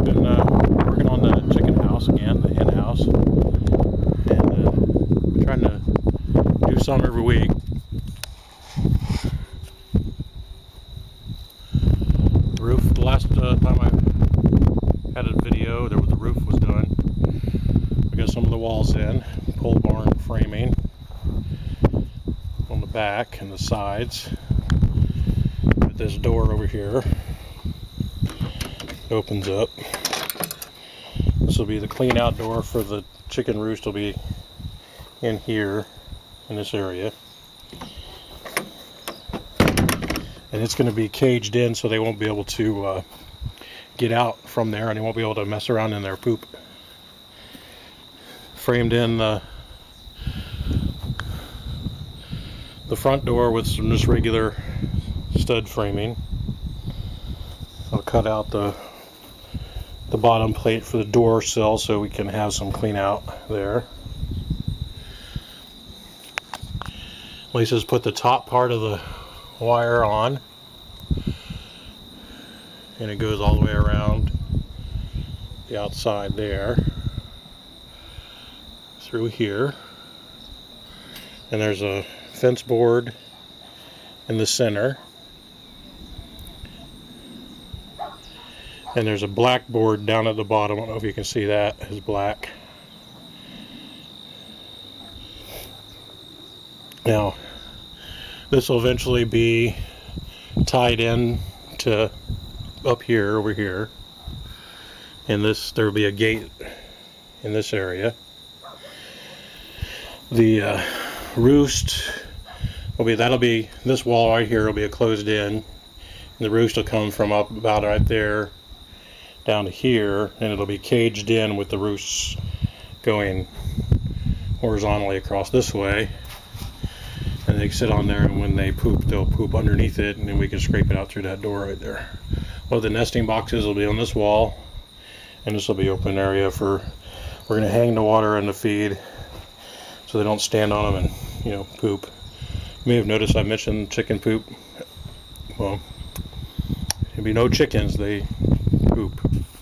been working on the chicken house again, the hen house, and we're trying to do some every week. The roof, the last time I had a video, the roof was done. We got some of the walls in, pole barn framing on the back and the sides. With this door over here, it opens up. This will be the clean out door for the chicken roost. Will be in here in this area, and it's going to be caged in so they won't be able to get out from there, and they won't be able to mess around in their poop. Framed in the front door with some just regular stud framing. I'll cut out the bottom plate for the door sill so we can have some clean out there. Lisa's put the top part of the wire on, and it goes all the way around the outside there through here, and there's a fence board in the center, and there's a black board down at the bottom. I don't know if you can see that, it's black. Now this will eventually be tied in to up here, over here, and there will be a gate in this area. The roost will be, this wall right here will be a closed in, and the roost will come from up about right there down to here, and it'll be caged in with the roosts going horizontally across this way, and they sit on there, and when they poop, they'll poop underneath it, and then we can scrape it out through that door right there. Well, the nesting boxes will be on this wall, and this will be open area for, we're going to hang the water and the feed so they don't stand on them and, poop. You may have noticed I mentioned chicken poop. Well, there'll be no chickens, they poop.